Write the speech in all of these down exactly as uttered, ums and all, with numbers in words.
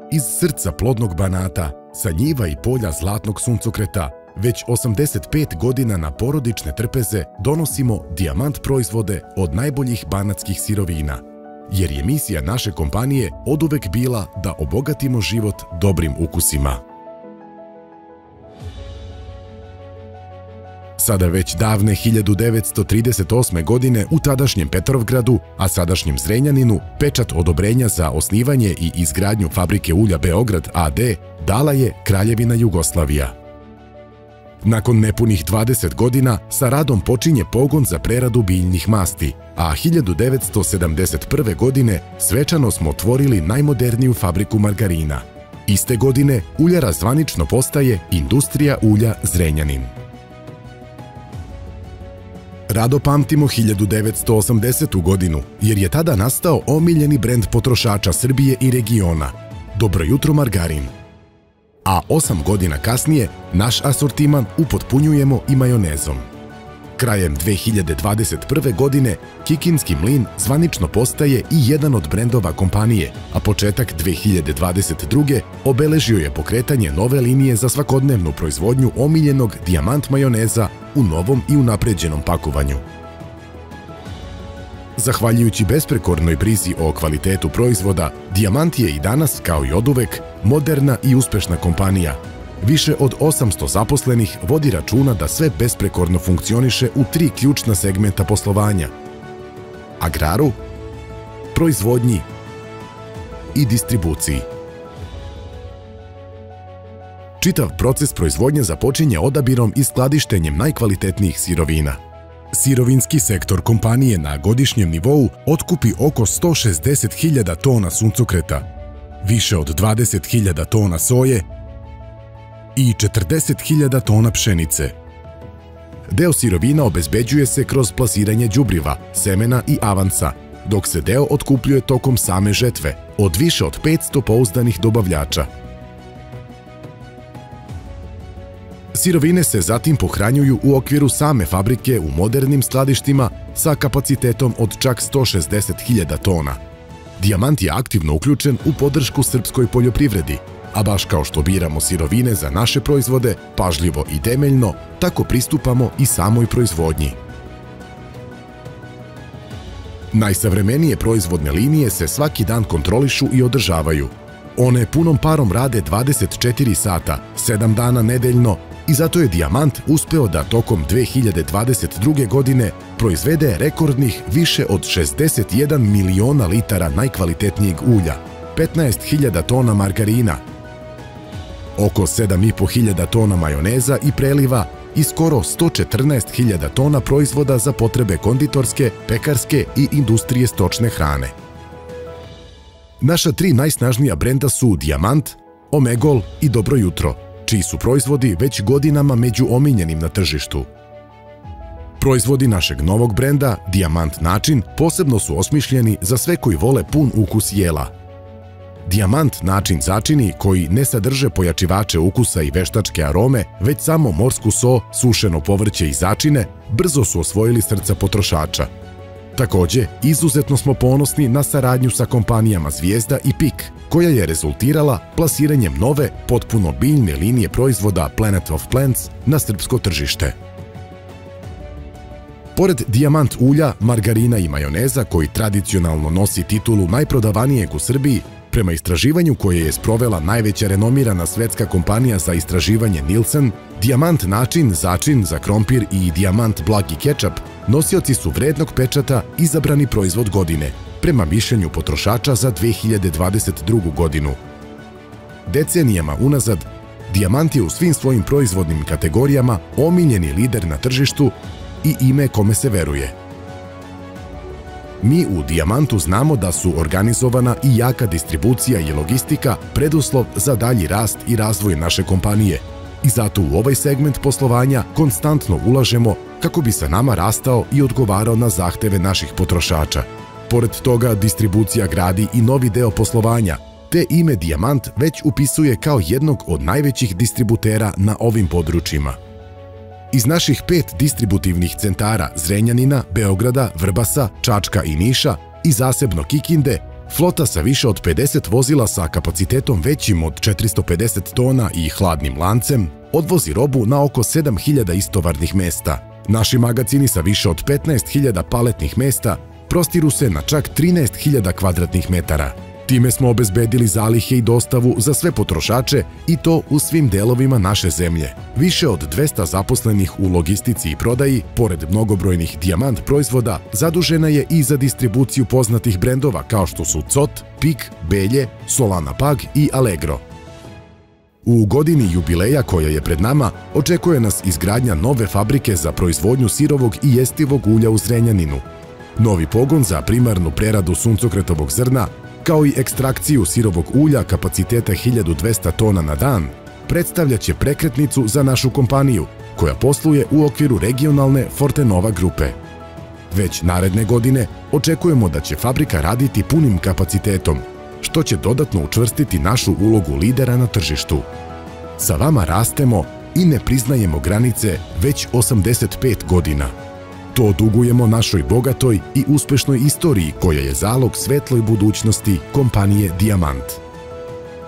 iz srca plodnog Banata, sa njiva i polja zlatnog suncokreta, već osamdeset pet godina na porodične trpeze donosimo Dijamant proizvode od najboljih banatskih sirovina, jer je misija naše kompanije oduvek bila da obogatimo život dobrim ukusima. Sada već davne hiljadu devetsto trideset osme. godine u tadašnjem Petrovgradu, a sadašnjem Zrenjaninu, pečat odobrenja za osnivanje i izgradnju fabrike ulja Beograd a d dala je Kraljevina Jugoslavija. Nakon nepunih dvadeset godina sa radom počinje pogon za preradu biljnih masti, a hiljadu devetsto sedamdeset prve. godine svečano smo otvorili najmoderniju fabriku margarina. Iste godine uljara zvanično postaje Industrija ulja Zrenjanin. Rado pamtimo hiljadu devetsto osamdesetu. godinu, jer je tada nastao omiljeni brend potrošača Srbije i regiona – Dobro jutro margarin. A osam godina kasnije naš asortiman upotpunjujemo i majonezom. Krajem dve hiljade dvadeset prve. godine Kikinski mlin zvanično postaje i jedan od brendova kompanije, a početak dve hiljade dvadeset druge. obeležio je pokretanje nove linije za svakodnevnu proizvodnju omiljenog Dijamant majoneza u novom i unapređenom pakovanju. Zahvaljujući besprekornoj brizi o kvalitetu proizvoda, Dijamant je i danas, kao i oduvek, moderna i uspešna kompanija. Više od osamsto zaposlenih vodi računa da sve besprekorno funkcioniše u tri ključna segmenta poslovanja: agraru, proizvodnji i distribuciji. Čitav proces proizvodnje započinje odabirom i skladištenjem najkvalitetnijih sirovina. Sirovinski sektor kompanije na godišnjem nivou otkupi oko sto šezdeset hiljada tona suncokreta, više od dvadeset hiljada tona soje i četrdeset hiljada tona pšenice. Deo sirovina obezbeđuje se kroz plasiranje đubriva, semena i avansa, dok se deo otkupljuje tokom same žetve od više od petsto pouzdanih dobavljača. Sirovine se zatim pohranjuju u okviru same fabrike u modernim skladištima sa kapacitetom od čak sto šezdeset hiljada tona. Dijamant je aktivno uključen u podršku srpskoj poljoprivredi, a baš kao što biramo sirovine za naše proizvode pažljivo i temeljno, tako pristupamo i samoj proizvodnji. Najsavremenije proizvodne linije se svaki dan kontrolišu i održavaju. One punom parom rade dvadeset četiri sata, sedam dana nedeljno, i zato je Dijamant uspeo da tokom dve hiljade dvadeset druge. godine proizvede rekordnih više od šezdeset jedan miliona litara najkvalitetnijeg ulja, petnaest hiljada tona margarina, oko sedam i po hiljada tona majoneza i preliva i skoro sto četrnaest hiljada tona proizvoda za potrebe konditorske, pekarske i industrije stočne hrane. Naša tri najsnažnija brenda su Dijamant, Omegol i Dobro jutro, čiji su proizvodi već godinama među omiljenim na tržištu. Proizvodi našeg novog brenda, Dijamant način, posebno su osmišljeni za sve koji vole pun ukus jela. Dijamant način začini, koji ne sadrže pojačivače ukusa i veštačke arome, već samo morsku so, sušeno povrće i začine, brzo su osvojili srca potrošača. Takođe, izuzetno smo ponosni na saradnju sa kompanijama Zvijezda i Pik, koja je rezultirala plasiranjem nove, potpuno biljne linije proizvoda Planet of Plants na srpsko tržište. Pored Dijamant ulja, margarina i majoneza, koji tradicionalno nosi titulu najprodavanijeg u Srbiji, prema istraživanju koje je sprovela najveća renomirana svetska kompanija za istraživanje Nielsen, Dijamant način začin za krompir i Dijamant blagi kečap nosioci su vrednog pečata izabrani proizvod godine, prema mišljenju potrošača za dve hiljade dvadeset drugu. godinu. Decenijama unazad, Dijamant je u svim svojim proizvodnim kategorijama omiljeni lider na tržištu i ime kome se veruje. Mi u Dijamantu znamo da su organizovana i jaka distribucija i logistika preduslov za dalji rast i razvoj naše kompanije i zato u ovaj segment poslovanja konstantno ulažemo kako bi sa nama rastao i odgovarao na zahteve naših potrošača. Pored toga, distribucija gradi i novi deo poslovanja, te ime Dijamant već upisuje kao jednog od najvećih distributera na ovim područjima. Iz naših pet distributivnih centara Zrenjanina, Beograda, Vrbasa, Čačka i Niša i zasebno Kikinde, Flota sa više od pedeset vozila sa kapacitetom većim od četiristo pedeset tona i hladnim lancem odvozi robu na oko sedam hiljada istovarnih mesta. Naši magacini sa više od petnaest hiljada paletnih mesta prostiru se na čak trinaest hiljada kvadratnih metara. Time smo obezbedili zalihe i dostavu za sve potrošače i to u svim delovima naše zemlje. Više od dvesta zaposlenih u logistici i prodaji, pored mnogobrojnih Dijamant proizvoda, zadužena je i za distribuciju poznatih brendova kao što su Cot, Pik, Belje, Solana Pag i Allegro. U godini jubileja koja je pred nama, očekuje nas izgradnja nove fabrike za proizvodnju sirovog i jestivog ulja u Zrenjaninu, novi pogon za primarnu preradu suncokretovog zrna, kao i ekstrakciju sirovog ulja kapaciteta hiljadu dvesta tona na dan, predstavljaće prekretnicu za našu kompaniju, koja posluje u okviru regionalne Fortenova grupe. Već naredne godine očekujemo da će fabrika raditi punim kapacitetom, što će dodatno učvrstiti našu ulogu lidera na tržištu. Sa vama rastemo i ne priznajemo granice već osamdeset pet godina. To dugujemo našoj bogatoj i uspešnoj istoriji koja je zalog svetloj budućnosti kompanije Dijamant.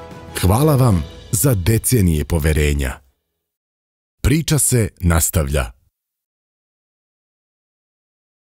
Hvala vam za decenije poverenja. Priča se nastavlja.